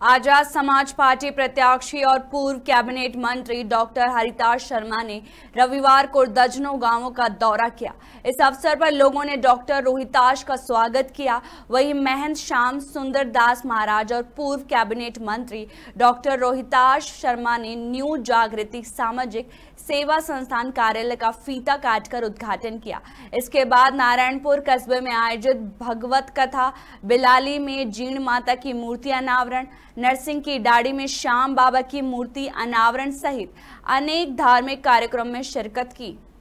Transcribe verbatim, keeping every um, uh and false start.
Azad Samaj party प्रत्याशी और पूर्व कैबिनेट मंत्री डॉक्टर हरिताश शर्मा ने रविवार को दर्जनों गांवों का दौरा किया। इस अवसर पर लोगों ने डॉक्टर रोहिताश का स्वागत किया। वहीं महंत श्याम सुंदर दास महाराज और पूर्व कैबिनेट मंत्री डॉक्टर रोहिताश शर्मा ने न्यू जागृति सामाजिक सेवा संस्थान कार्यालय का फीता काटकर उद्घाटन किया। इसके बाद नारायणपुर कस्बे में आयोजित भगवत कथा, बिलाली में जीण माता की मूर्ति अनावरण, नरसिंह की डाड़ी में श्याम बाबा की मूर्ति अनावरण सहित अनेक धार्मिक कार्यक्रम में शिरकत की।